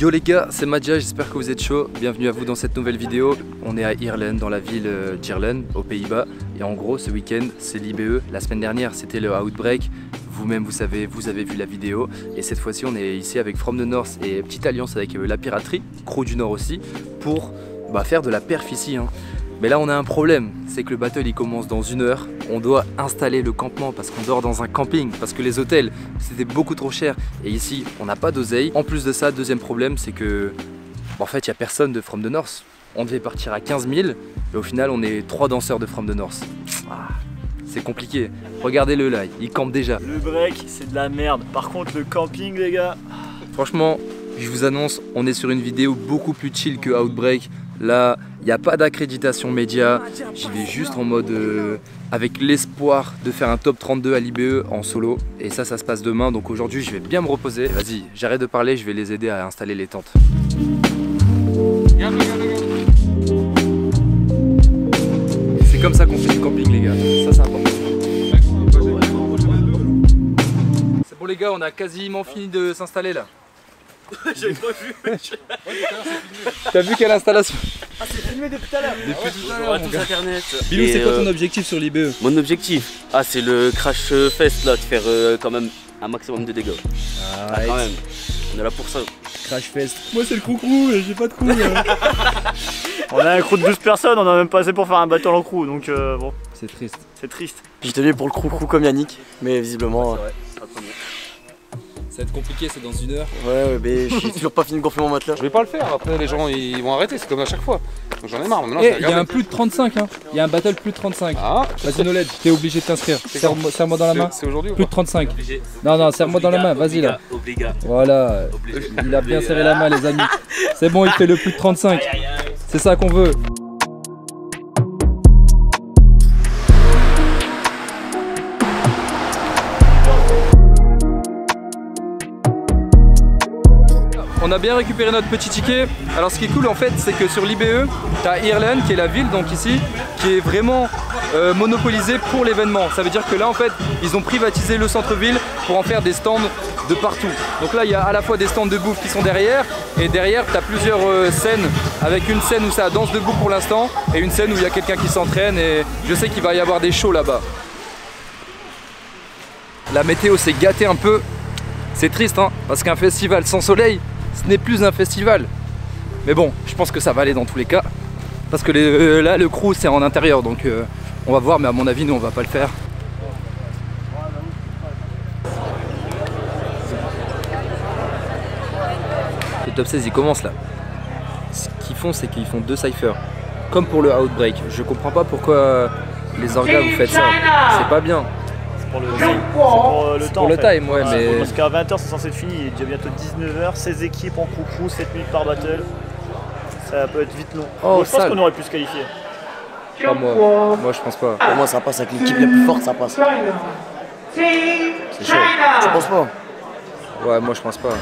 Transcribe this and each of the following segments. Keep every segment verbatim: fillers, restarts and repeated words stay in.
Yo les gars, c'est Madja, j'espère que vous êtes chaud. Bienvenue à vous dans cette nouvelle vidéo. On est à Heerlen, dans la ville d'Heerlen, aux Pays-Bas. Et en gros, ce week-end, c'est l'I B E. La semaine dernière, c'était le Outbreak. Vous-même, vous savez, vous avez vu la vidéo. Et cette fois-ci, on est ici avec From the North et petite alliance avec la piraterie, Crew du Nord aussi, pour bah, faire de la perf ici. Hein. Mais là, on a un problème, c'est que le battle il commence dans une heure. On doit installer le campement parce qu'on dort dans un camping, parce que les hôtels c'était beaucoup trop cher. Et ici, on n'a pas d'oseille. En plus de ça, deuxième problème, c'est que bah, en fait, il n'y a personne de From the North. On devait partir à quinze mille, et au final, on est trois danseurs de From the North. Ah, c'est compliqué. Regardez-le là, il campe déjà. Le break, c'est de la merde. Par contre, le camping, les gars. Franchement, je vous annonce, on est sur une vidéo beaucoup plus chill que Outbreak. Là, il n'y a pas d'accréditation média, j'y vais juste en mode euh, avec l'espoir de faire un top trente-deux à l'I B E en solo. Et ça, ça se passe demain, donc aujourd'hui je vais bien me reposer. Vas-y, j'arrête de parler, je vais les aider à installer les tentes. C'est comme ça qu'on fait du camping les gars, ça c'est important. C'est bon les gars, on a quasiment fini de s'installer là. J'avais pas vu. T'as vu quelle installation? Ah, c'est filmé depuis tout à l'heure. Depuis tout à l'heure. Tous internet. Bilou, c'est quoi ton euh, objectif sur l'I B E? Mon objectif, ah c'est le crash fest là, de faire euh, quand même un maximum de dégâts. Ah, ah, quand même. On est là pour ça. Crash fest. Moi c'est le crou-crou, j'ai pas de crew. On a un crew de douze personnes, on a même pas assez pour faire un battle en crew, donc euh, bon. C'est triste. C'est triste. J'étais venu pour le crew-crew comme Yannick, mais visiblement. Ouais, ça va être compliqué, c'est dans une heure. Ouais, ouais, mais j'ai toujours pas fini de gonfler mon matelas. Je vais pas le faire, après les gens ils vont arrêter, c'est comme à chaque fois. Donc j'en ai marre. Eh, il y a un plus de trente-cinq, hein. Il y a un battle plus de trente-cinq. Ah, vas-y Noled, t'es obligé de t'inscrire. Serre-moi serre dans la main. C'est aujourd'hui ou Plus de trente-cinq. Non, non, serre-moi dans la main, vas-y là. Voilà, il a bien serré la main les amis. C'est bon, il fait le plus de trente-cinq. C'est ça qu'on veut. On a bien récupéré notre petit ticket. Alors ce qui est cool en fait, c'est que sur l'I B E, tu as Heerlen qui est la ville donc ici, qui est vraiment euh, monopolisée pour l'événement. Ça veut dire que là en fait, ils ont privatisé le centre-ville pour en faire des stands de partout. Donc là il y a à la fois des stands de bouffe qui sont derrière, et derrière tu as plusieurs euh, scènes, avec une scène où ça danse debout pour l'instant, et une scène où il y a quelqu'un qui s'entraîne, et je sais qu'il va y avoir des shows là-bas. La météo s'est gâtée un peu, c'est triste hein, parce qu'un festival sans soleil, ce n'est plus un festival. Mais bon, je pense que ça va aller dans tous les cas. Parce que les, euh, là, le crew, c'est en intérieur. Donc euh, on va voir, mais à mon avis, nous, on va pas le faire. Le top seize, il commence là. Ce qu'ils font, c'est qu'ils font deux cyphers. Comme pour le Outbreak. Je comprends pas pourquoi les orgas, vous faites ça. C'est pas bien. Pour le, pour euh, le temps pour le en fait. time, ouais, ouais, mais... Parce qu'à vingt heures c'est censé être fini, il est déjà bientôt dix-neuf heures, seize équipes en crew-crew, sept minutes par battle. Ça peut être vite long. Oh, bon, je pense qu'on aurait pu se qualifier. Pas moi, moi je pense pas. Pour moi ça passe avec l'équipe la plus forte, ça passe. C'est chaud. Tu penses pas? Ouais, moi je pense pas.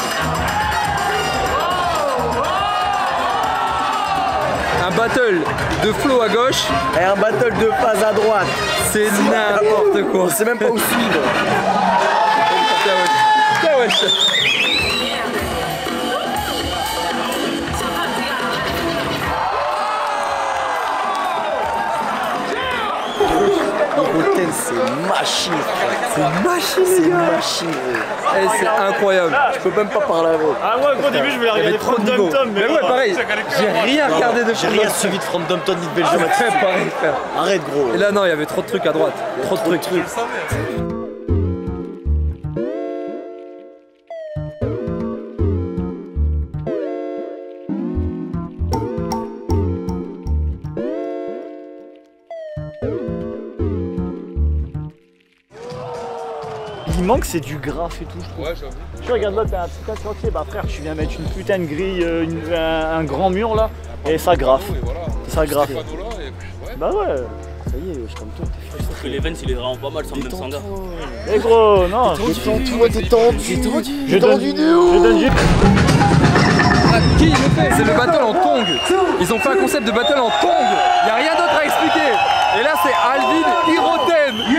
Un battle de flow à gauche et un battle de phase à droite. C'est n'importe quoi. On sait même pas où suivre. Tiens wesh. Hôtel, c'est machine. C'est machine, c'est machine. Eh, c'est incroyable. Je peux même pas parler avec. Ah moi au début je voulais regarder trop de From Dum, mais, mais ouais pareil. J'ai rien regardé de J'ai rien suivi de From Dumpton ni de Belgium. Pareil frère. Arrête gros. Et là non, il y avait trop de trucs à droite. Trop de trucs. Il manque c'est du graphe et tout je trouve. Ouais j'avoue. Tu regardes là t'as un petit chantier, bah frère tu viens mettre une putain de grille, euh, une, un, un grand mur là, et ça graffe. Voilà. Ça graffe. Et puis, ouais. Bah ouais. Ça y est, je comme toi. Je trouve que l'event il est vraiment pas mal sans même sanga. Mais gros, non. Détends-toi, t'es tendu. J'ai tendu. Je donne du Je donne Ah, qui le fait? C'est le battle en tong. Ils ont fait un concept de battle en tong. Il n'y a rien d'autre à expliquer. Et là c'est Alvin Hirotem.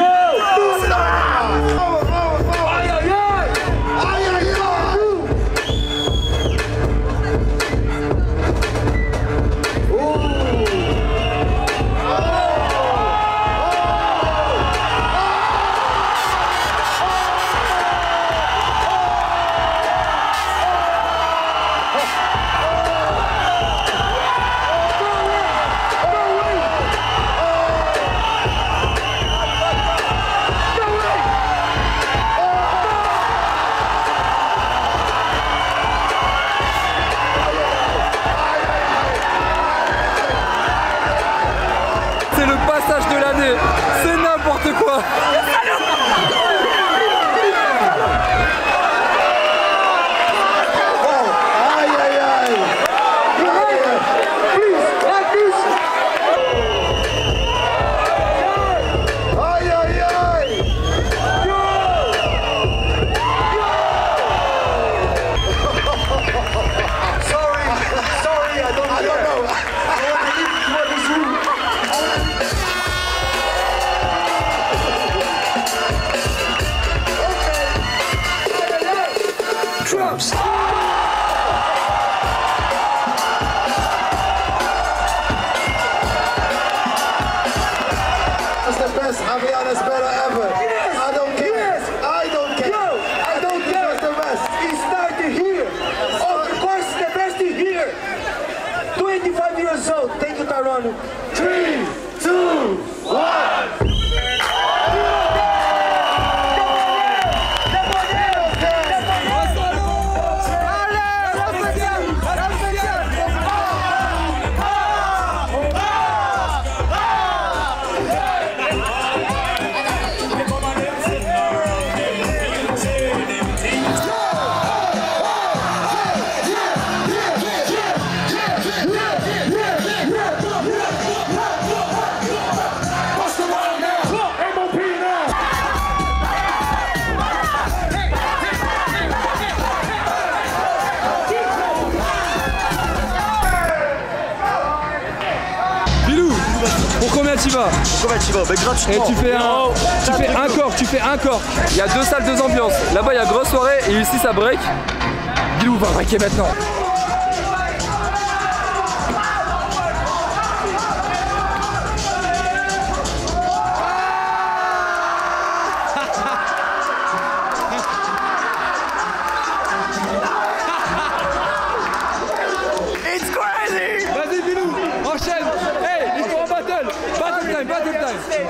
stage de l'année. C'est n'importe quoi. Drums. That's the best Javiana's better ever. Yes. I don't care. Yes. I don't care. No, I don't care. It's the best. It started here. Of course, the best is here. twenty-five years old. Thank you, Tyrone. Three, two, one. Pour combien tu vas? Pour combien tu vas? Bah gratuitement. Et tu fais un, tu fais un corps, tu fais un corps. Il y a deux salles, deux ambiances. Là-bas il y a grosse soirée et ici ça break. Bilou va breaker maintenant. It's crazy! Vas-y Bilou, enchaîne. Hey, il faut un battle. Battle time, battle time.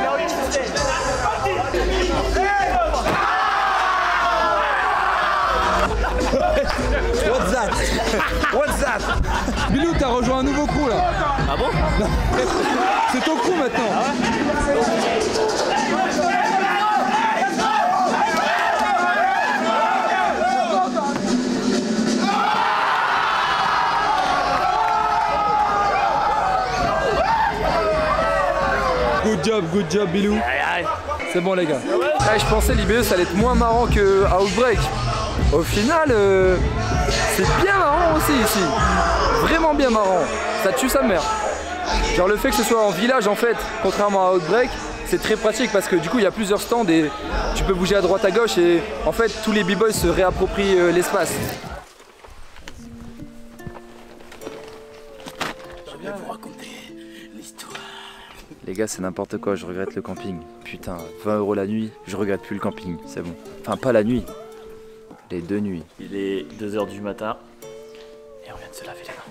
What's that? What's that? Bilou, t'as rejoint un nouveau crew là. Ah bon? C'est ton crew maintenant. Ah ouais? Good job, good job Bilou. C'est bon les gars. Ouais, je pensais l'I B E ça allait être moins marrant que Outbreak. Au final, euh, c'est bien marrant aussi ici. Vraiment bien marrant. Ça tue sa mère. Genre le fait que ce soit en village en fait, contrairement à Outbreak, c'est très pratique parce que du coup il y a plusieurs stands et tu peux bouger à droite à gauche et en fait tous les b-boys se réapproprient euh, l'espace. Je vais vous raconter l'histoire. Les gars, c'est n'importe quoi, je regrette le camping. Putain, vingt euros la nuit, je regrette plus le camping, c'est bon. Enfin, pas la nuit, les deux nuits. Il est deux heures du matin et on vient de se laver les mains.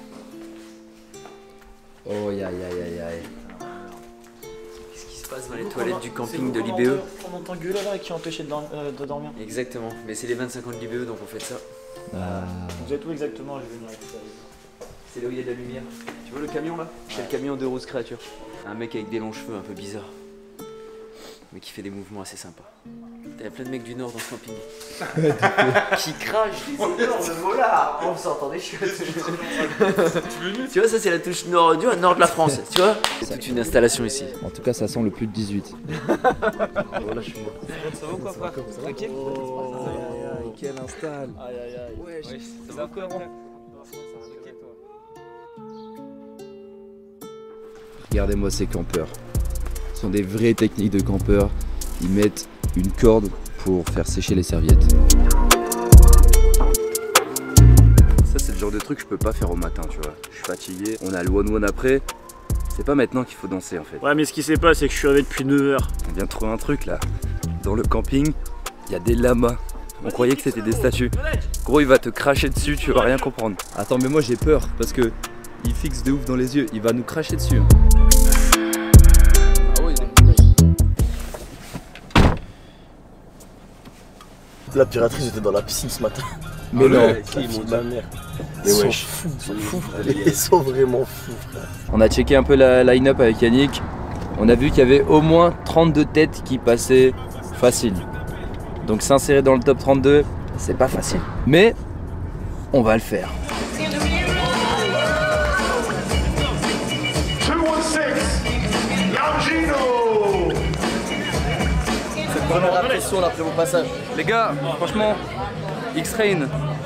Oh, aïe, aïe, aïe, aïe. Qu'est-ce qui se passe dans les toilettes du camping de l'I B E? On entend gueuler là qui empêchait de, euh, de dormir. Exactement, mais c'est les vingt-cinq ans de l'I B E donc on fait ça. Ah. Vous êtes où exactement? Je vais venir récupérer. C'est là où il y a de la lumière. Tu vois le camion là? C'est le camion de Rose Créature. Un mec avec des longs cheveux un peu bizarres. Mais qui fait des mouvements assez sympas. Il y a plein de mecs du nord dans ce camping. Qui crachent des odeurs de molar. On s'entend des chiottes. Tu vois, ça c'est la touche nord du nord de la France. Tu vois? C'est toute une installation ici. En tout cas, ça sent le plus de dix-huit. Voilà, je suis mort. Ça va ou quoi, frère? Tranquille? Oh, aïe, aïe, aïe, quelle installe. Aïe aïe aïe. Ouais, Ouais, ça va quoi, frère? Regardez-moi ces campeurs. Ce sont des vraies techniques de campeurs. Ils mettent une corde pour faire sécher les serviettes. Ça c'est le genre de truc que je peux pas faire au matin, tu vois. Je suis fatigué, on a le one one après. C'est pas maintenant qu'il faut danser en fait. Ouais mais ce qui s'est passé c'est que je suis arrivé depuis neuf heures. On vient de trouver un truc là. Dans le camping, il y a des lamas. On croyait que c'était des statues. Gros, il va te cracher dessus, tu vas rien comprendre. Attends, mais moi j'ai peur parce que il fixe de ouf dans les yeux, il va nous cracher dessus. La piraterie, j'étais dans la piscine ce matin. Mais ah non, ouais, qui m'ont ma mère. Ils sont fous, ils sont fous, frère. Ils sont vraiment fous, frère. On a checké un peu la line-up avec Yannick. on a vu qu'il y avait au moins trente-deux têtes qui passaient facile. Donc s'insérer dans le top trente-deux, c'est pas facile. Mais on va le faire. Première impression après vos passages. Les gars, franchement, X-Rain.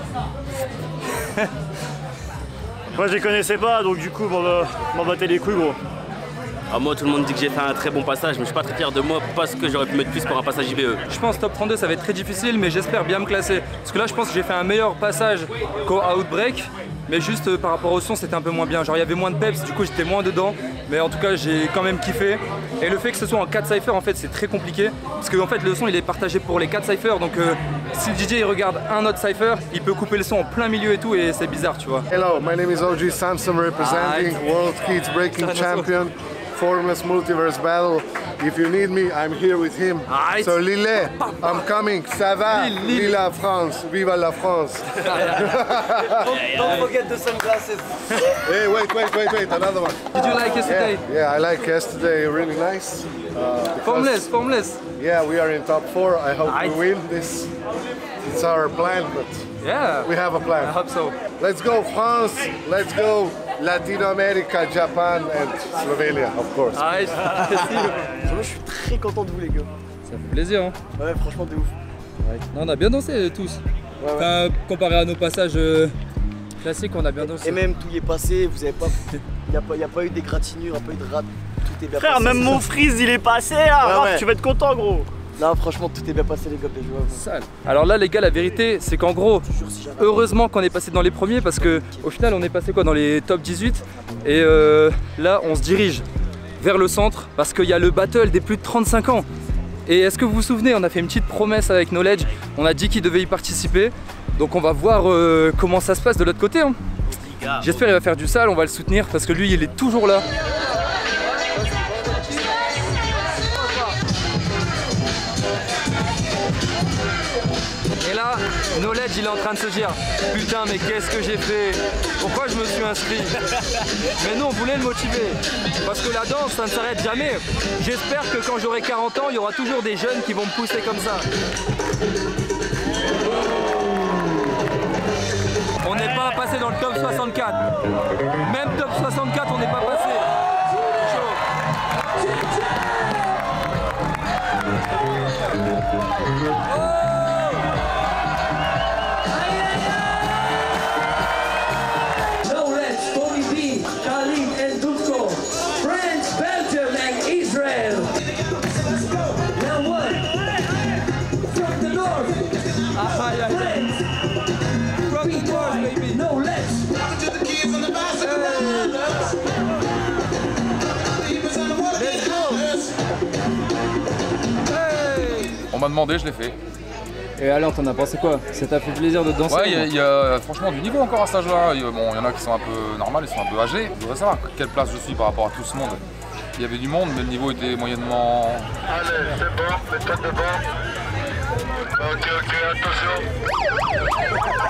Moi je les connaissais pas, donc du coup m'en battais les couilles gros. Ah, moi tout le monde dit que j'ai fait un très bon passage, mais je suis pas très fier de moi parce que j'aurais pu mettre plus pour un passage I B E. Je pense top trente-deux ça va être très difficile, mais j'espère bien me classer. Parce que là je pense que j'ai fait un meilleur passage qu'au Outbreak, mais juste euh, par rapport au son c'était un peu moins bien. Genre il y avait moins de peps, du coup j'étais moins dedans, mais en tout cas j'ai quand même kiffé. Et le fait que ce soit en quatre cyphers en fait c'est très compliqué, parce que en fait le son il est partagé pour les quatre cyphers, donc euh, si le D J il regarde un autre cypher, il peut couper le son en plein milieu et tout, et c'est bizarre tu vois. Hello, my name is O G Samson representing Hi. World Kids Breaking Champion. Formless Multiverse Battle. If you need me, I'm here with him. Right. So Lille, I'm coming. Ça va? Lille, Lille. Vive la France. Viva la France. Don't forget the sunglasses. Hey, wait, wait, wait, wait. Another one. Did you like yesterday? Yeah, yeah, I like yesterday. Really nice. Uh, because- Formless, formless. Yeah, we are in top four. I hope Right. we win this. It's our plan, but Yeah, we have a I plan. hope so. Let's go France. Let's go Latin America, Japan, and Slovenia, of course. Alright, Moi je suis très content de vous les gars. ça fait plaisir hein. Ouais franchement de ouf. Non, on a bien dansé euh, tous. Ouais, ouais. Enfin, comparé à nos passages euh, classiques, on a bien dansé. Et même tout y est passé, vous avez pas. Il n'y a, pas- y a pas eu d'égratignure, un peu de rate. Tout est bien Frère, passé. même mon freeze il est passé là. Ouais, Raph, ouais. tu vas être content gros. Non franchement tout est bien passé les gars, bien joué à vous. Sale. Alors là les gars, la vérité c'est qu'en gros, heureusement qu'on est passé dans les premiers, parce que au final on est passé quoi dans les top dix-huit, et euh, là on se dirige vers le centre parce qu'il y a le battle des plus de trente-cinq ans. Et est-ce que vous vous souvenez, on a fait une petite promesse avec Knowledge, on a dit qu'il devait y participer, donc on va voir euh, comment ça se passe de l'autre côté hein. J'espère qu'il va faire du sale, on va le soutenir parce que lui il est toujours là. Et là, Knowledge il est en train de se dire putain mais qu'est-ce que j'ai fait? Pourquoi je me suis inscrit? Mais nous on voulait le motiver parce que la danse ça ne s'arrête jamais. J'espère que quand j'aurai quarante ans il y aura toujours des jeunes qui vont me pousser comme ça. On n'est pas passé dans le top soixante-quatre. Même top soixante-quatre on n'est pas passé. Knowledge, Tony B, Khalid and Dusko, France, Belgium and Israel. Now what? From the north, France, from the north, baby. Knowledge. On m'a demandé, je l'ai fait. Et Alain, t'en as pensé quoi? Ça t'a fait plaisir de danser? Ouais, il y, a- il y a franchement du niveau encore à cet âge-là. Il y a- Bon, il y en a qui sont un peu normales, ils sont un peu âgés. Je voudrais savoir quelle place je suis par rapport à tout ce monde. Il y avait du monde, mais le niveau était moyennement. Allez, c'est bon, mets-toi devant. Ok, ok, attention.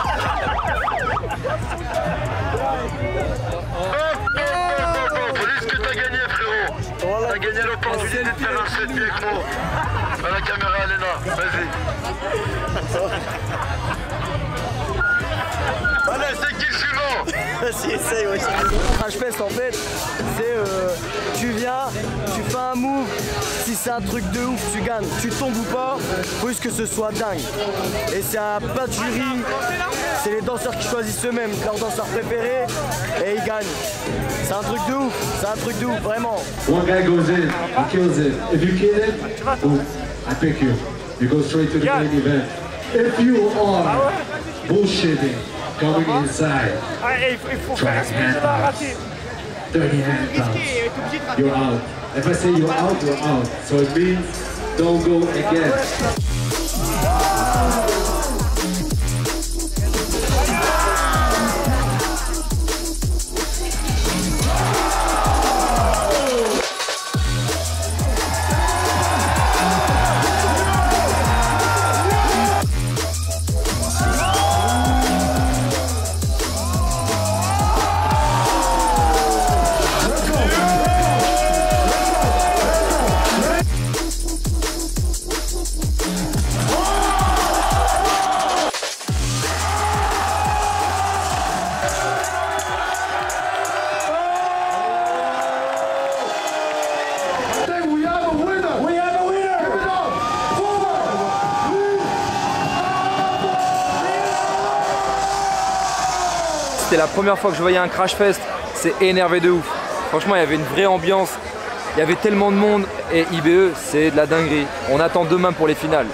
Police que t'as gagné, frérot. T'as gagné l'opportunité de faire un selfie avec moi. Ah, la caméra, elle est là. Vas-y. Allez, c'est qui le suivant? Vas-y essaye ouais. Crash Fest en fait c'est euh, tu viens, tu fais un move, si c'est un truc de ouf tu gagnes, tu tombes ou pas, faut juste que ce soit dingue. Et c'est un pas de jury, c'est les danseurs qui choisissent eux-mêmes leurs danseurs préférés et ils gagnent. C'est un truc de ouf, c'est un truc de ouf vraiment. One guy goes in, he kills it. If you kill it, boom, I pick you. You go straight to the main event. If you are bullshitting, coming inside, Ah, il faut, il faut faire un track speed de la rater. thirty hand counts. You're out. If I say you're out, you're out. So it means don't go again. Let's go! c'était la première fois que je voyais un Crash Fest, c'est énervé de ouf. Franchement, il y avait une vraie ambiance, il y avait tellement de monde et I B E, c'est de la dinguerie. On attend demain pour les finales.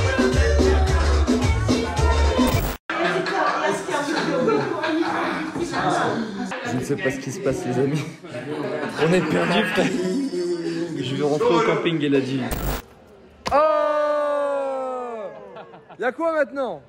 Je ne sais pas ce qui se passe les amis. On est perdus frère. Je vais rentrer au camping, elle a dit. Oh! Y'a quoi maintenant?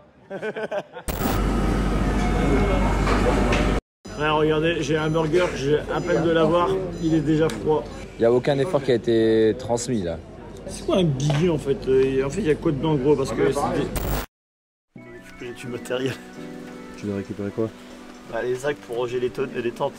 Frère, regardez, j'ai un burger, j'ai à peine de l'avoir, il est déjà froid. Il n'y a aucun effort qui a été transmis là. C'est quoi un billet en fait? En fait, il y a quoi dedans gros? Parce que c'est des... récupérer du matériel. Tu dois récupérer quoi? Bah, les sacs pour ranger les, tonnes, les tentes.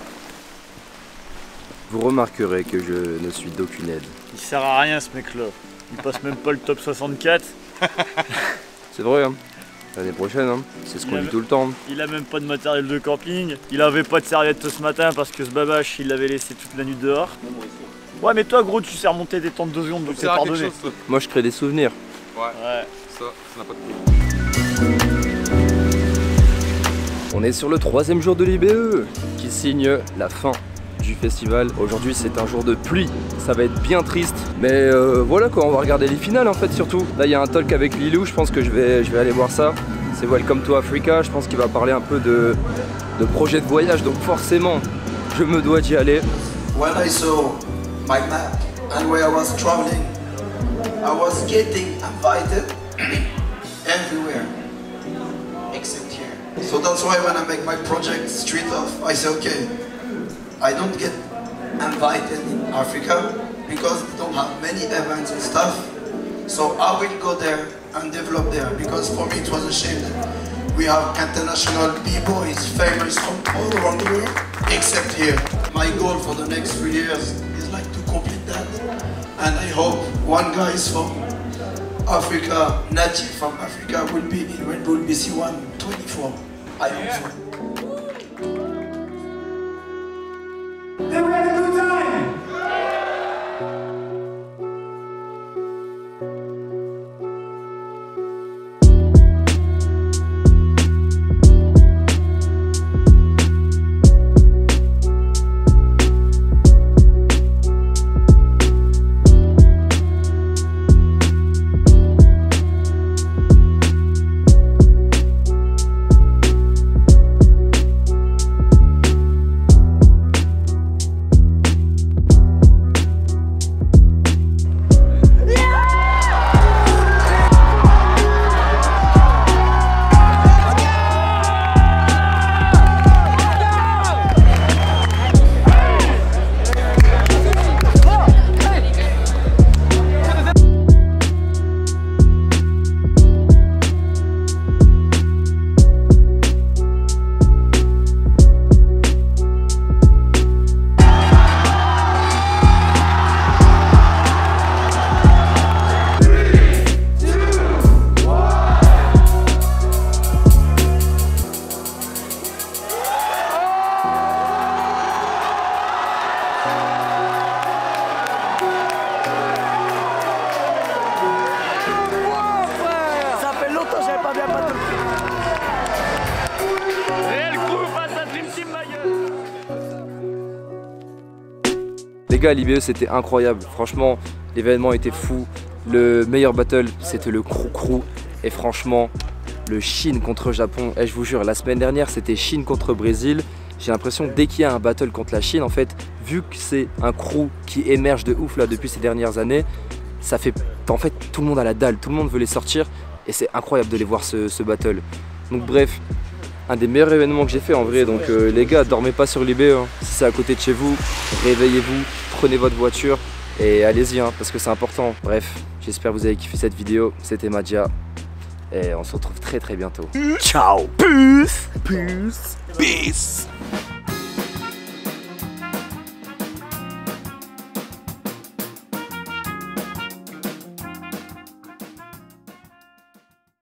Vous remarquerez que je ne suis d'aucune aide. Il sert à rien ce mec là. Il passe même pas le top soixante-quatre. C'est vrai hein. L'année prochaine, hein. C'est ce qu'on dit tout le temps. Il a même pas de matériel de camping. Il avait pas de serviette ce matin parce que ce babache il l'avait laissé toute la nuit dehors. Ouais mais toi gros tu sais remonter des tentes de secondes donc c'est pardonné. Chose, moi je crée des souvenirs. Ouais, ouais. Ça, ça n'a pas de prix. On est sur le troisième jour de l'I B E qui signe la fin du festival. Aujourd'hui c'est un jour de pluie, ça va être bien triste. Mais euh, voilà quoi, on va regarder les finales en fait surtout. Là il y a un talk avec Lilou, je pense que je vais, je vais aller voir ça. C'est Welcome to Africa, je pense qu'il va parler un peu de, de projet de voyage. Donc forcément, je me dois d'y aller. When I saw my map and where I was traveling, I was getting invited everywhere except here. So that's why when I make my project Street Off, I say okay, I don't get invited in Africa because we don't have many events and stuff. So I will go there and develop there because for me it was a shame that we have international b-boys famous from all around the world except here. My goal for the next three years is like to complete that, and I hope one guy is from Africa, native from Africa, will be in Red Bull B C one twenty-four. I hope so. Les gars, l'I B E c'était incroyable, franchement l'événement était fou. Le meilleur battle c'était le Crew Crew et franchement le Chine contre Japon, et je vous jure la semaine dernière c'était Chine contre Brésil. J'ai l'impression que dès qu'il y a un battle contre la Chine en fait, vu que c'est un crew qui émerge de ouf là depuis ces dernières années, ça fait en fait tout le monde a la dalle, tout le monde veut les sortir et c'est incroyable de les voir ce, ce battle. Donc bref, un des meilleurs événements que j'ai fait en vrai, donc euh, les gars dormez pas sur l'I B E, hein. Si c'est à côté de chez vous, réveillez-vous, prenez votre voiture et allez-y hein, parce que c'est important. Bref, j'espère que vous avez kiffé cette vidéo, c'était Madja et on se retrouve très très bientôt. Ciao. Peace. Peace. Peace.